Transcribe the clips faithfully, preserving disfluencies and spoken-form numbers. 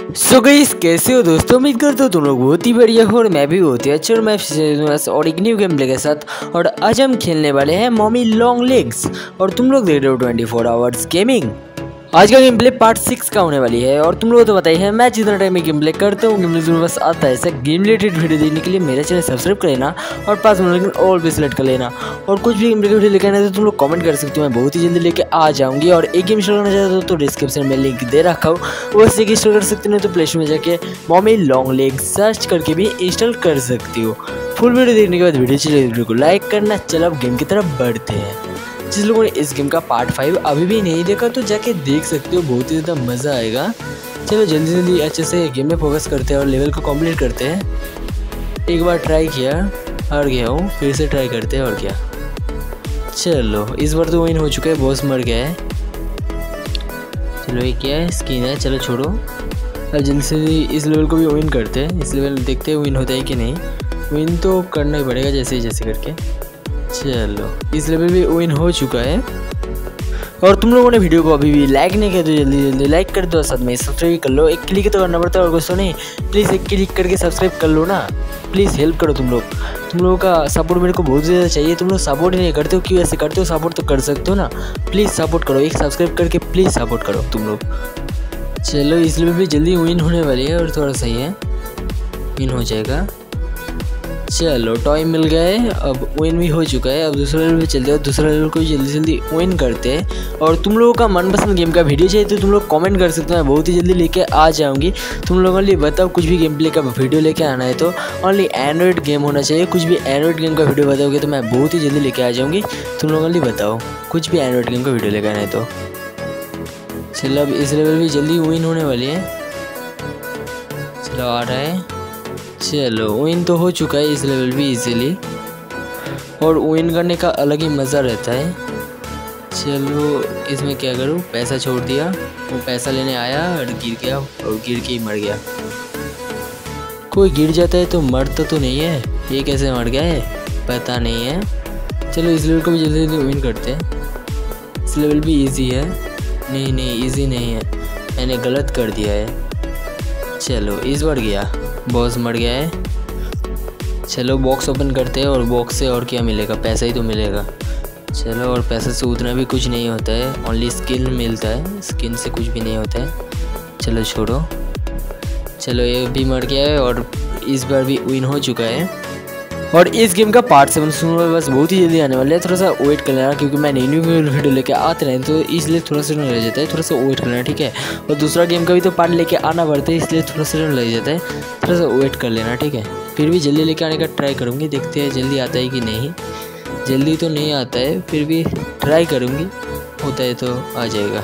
So guys, कैसे हो दोस्तों। उम्मीद करता हूँ तुम लोग बहुत ही बढ़िया हो और मैं भी बहुत ही अच्छा। और मैं और एक न्यू गेम प्ले के साथ, और आज हम खेलने वाले हैं मॉमी लॉन्ग लेग्स और तुम लोग देख रहे हो ट्वेंटी फोर आवर्स गेमिंग। आज का गेम प्ले पार्ट सिक्स का होने वाली है और तुम लोगों को तो बताइए है मैं जितना टाइम में गेम प्ले करता हूँ गेम प्ले बस आता है ऐसा गेम रिलेटेड वीडियो देखने के लिए मेरे चैनल सब्सक्राइब कर लेना और पास में लेकिन ऑल भी सिलेक्ट कर लेना। और कुछ भी गेम प्ले वीडियो लेकर आना तो तुम लोग कमेंट कर सकते हो, मैं बहुत ही जल्दी लेके आ जाऊंगी। और एक गेम इंस्टॉल करना चाहते हो तो डिस्क्रिप्शन में लिंक दे रखा हूँ, वो से इंस्टॉल कर सकते हो। तो प्ले स्टोर में जाके मॉमी लॉन्ग लेग सर्च करके भी इंस्टॉल कर सकती हो। फुल वीडियो देखने के बाद वीडियो चलिए वीडियो को लाइक करना। चलो अब गेम की तरफ बढ़ते हैं। जिस लोगों ने इस गेम का पार्ट फाइव अभी भी नहीं देखा तो जाके देख सकते हो, बहुत ही ज़्यादा मज़ा आएगा। चलो जल्दी जल्दी अच्छे से गेम में फोकस करते हैं और लेवल को कंप्लीट करते हैं। एक बार ट्राई किया, हार गया हूँ, फिर से ट्राई करते हैं और क्या। चलो इस बार तो विन हो चुका है, बॉस मर गया है। चलो ये क्या है, स्किन है, चलो छोड़ो। अब जल्दी से इस लेवल को भी विन करते हैं। इस लेवल देखते हैं विन होता है कि नहीं। विन तो करना ही पड़ेगा जैसे ही जैसे करके। चलो इस लेवल भी विन हो चुका है। और तुम लोगों ने वीडियो को अभी भी लाइक नहीं किया तो जल्दी जल्दी लाइक कर दो, साथ में सब्सक्राइब कर लो। एक क्लिक तो करना पड़ता है और कुछ तो नहीं, प्लीज़ एक क्लिक करके सब्सक्राइब कर लो ना। प्लीज़ हेल्प करो तुम लोग, तुम लोगों का सपोर्ट मेरे को बहुत ज़्यादा चाहिए। तुम लोग सपोर्ट ही नहीं करते हो, क्यों ऐसे करते हो। सपोर्ट तो कर सकते हो ना, प्लीज़ सपोर्ट करो, एक सब्सक्राइब करके प्लीज़ सपोर्ट करो तुम लोग। चलो इस लेवल भी जल्दी विन होने वाली है और थोड़ा सही है, विन हो जाएगा। चलो टॉय मिल गया है, अब विन भी हो चुका है। अब दूसरा लेवल पे चलते हैं, दूसरा लेवल को भी जल्दी जल्दी विन करते हैं। और तुम लोगों का मनपसंद गेम का वीडियो चाहिए तो तुम लोग कमेंट कर सकते हो, मैं बहुत ही जल्दी लेके आ जाऊंगी। तुम लोगों के लिए बताओ कुछ भी गेम प्ले का वीडियो लेके आना है तो ओनली एंड्रॉइड गेम होना चाहिए। कुछ भी एंड्रॉइड गेम का वीडियो बताओगे तो मैं बहुत ही जल्दी लेके आ जाऊँगी। तुम लोगों के लिए बताओ कुछ भी एंड्रॉइड गेम का वीडियो लेके आना है तो। चलो अब इस लेवल भी जल्दी विन होने वाली है। चलो आ रहा है। चलो विन तो हो चुका है इस लेवल भी इजीली, और विन करने का अलग ही मज़ा रहता है। चलो इसमें क्या करूँ, पैसा छोड़ दिया, वो पैसा लेने आया और गिर गया और गिर के ही मर गया। कोई गिर जाता है तो मरता तो नहीं है, ये कैसे मर गया है पता नहीं है। चलो इस लेवल को भी जल्दी जल्दी विन करते हैं। इस लेवल भी इजी है, नहीं नहीं इजी नहीं है, मैंने गलत कर दिया है। चलो इस बार गया, बॉस मर गया है। चलो बॉक्स ओपन करते हैं और बॉक्स से और क्या मिलेगा, पैसा ही तो मिलेगा। चलो और पैसे से उतना भी कुछ नहीं होता है, ओनली स्किन मिलता है, स्किन से कुछ भी नहीं होता है। चलो छोड़ो। चलो ये भी मर गया है और इस बार भी विन हो चुका है। और इस गेम का पार्ट सेवन सुनने बस बहुत ही जल्दी आने वाला है, थोड़ा सा वेट कर लेना क्योंकि मैं नई न्यू वीडियो लेके आते रहे तो इसलिए थोड़ा सा रह जाता है, थोड़ा सा वेट कर लेना ठीक है। और दूसरा गेम का भी तो पार्ट लेके आना पड़ता है इसलिए थोड़ा सा लग जाता है, थोड़ा सा वेट कर लेना ठीक है। फिर भी जल्दी लेके आने का ट्राई करूँगी, देखते हैं जल्दी आता है कि नहीं। जल्दी तो नहीं आता है, फिर भी ट्राई करूँगी, होता है तो आ जाएगा।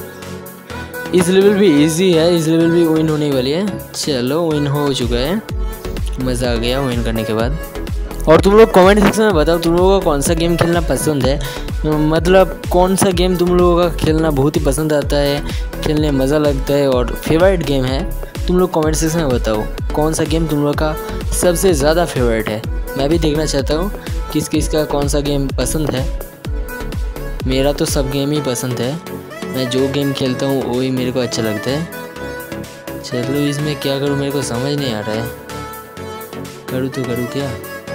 इस लेवल भी ईजी है, इस लेवल भी विन होने वाली है। चलो विन हो चुका है, मज़ा आ गया विन करने के बाद। और तुम लोग कमेंट सेक्शन में बताओ तुम लोगों को कौन सा गेम खेलना पसंद है, मतलब कौन सा गेम तुम लोगों का खेलना बहुत ही पसंद आता है, खेलने मज़ा लगता है और फेवरेट गेम है। तुम लोग कमेंट सेक्शन में बताओ कौन सा गेम तुम लोगों का सबसे ज़्यादा फेवरेट है। मैं भी देखना चाहता हूँ किस किस का कौन सा गेम पसंद है। मेरा तो सब गेम ही पसंद है, मैं जो गेम खेलता हूँ वही मेरे को अच्छा लगता है। चलो इसमें क्या करूँ मेरे को समझ नहीं आ रहा है, करूँ तो करूँ क्या।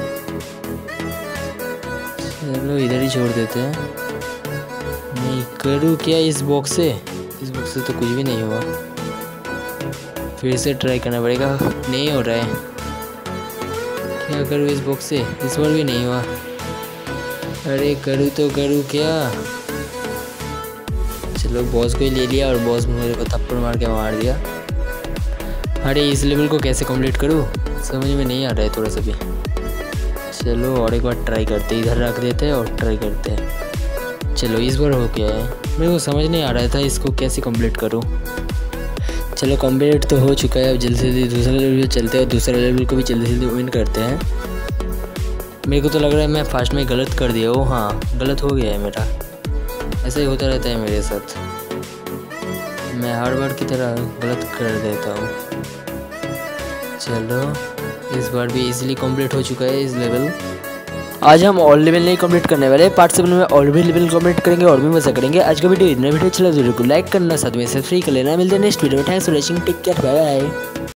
चलो इधर ही छोड़ देते हैं, नहीं करूँ क्या इस बॉक्स से। इस बॉक्स से तो कुछ भी नहीं हुआ, फिर से ट्राई करना पड़ेगा, नहीं हो रहा है। क्या करूँ इस बॉक्स से, इस बार भी नहीं हुआ। अरे करूँ तो करूँ क्या। चलो बॉस को ही ले लिया और बॉस मेरे को थप्पड़ मार के मार दिया। अरे इस लेवल को कैसे कंप्लीट करूँ समझ में नहीं आ रहा है थोड़ा सा भी। चलो और एक बार ट्राई करते हैं, इधर रख देते हैं और ट्राई करते हैं। चलो इस बार हो गया है, मेरे को समझ नहीं आ रहा था इसको कैसे कंप्लीट करूं। चलो कंप्लीट तो हो चुका है, अब जल्दी से जल्दी दूसरा लेवल पे चलते हैं, दूसरा लेवल को भी जल्दी जल्दी विन करते हैं। मेरे को तो लग रहा है मैं फास्ट में गलत कर दिया हूँ, हाँ गलत हो गया है मेरा, ऐसा ही होता रहता है मेरे साथ, मैं हर बार की तरह गलत कर देता हूँ। चलो इस बार भी इजीली कंप्लीट हो चुका है इस लेवल। आज हम ऑल लेवल नहीं कंप्लीट करने वाले, पार्ट सेवन में ऑल भी लेवल कंप्लीट करेंगे और भी मजा करेंगे। आज का वीडियो इतना वीडियो अच्छा लगा वीडियो को लाइक करना, साथ में सब्सक्राइब कर लेना। मिलते हैं नेक्स्ट वीडियो में। Thanks for watching, take care, bye bye.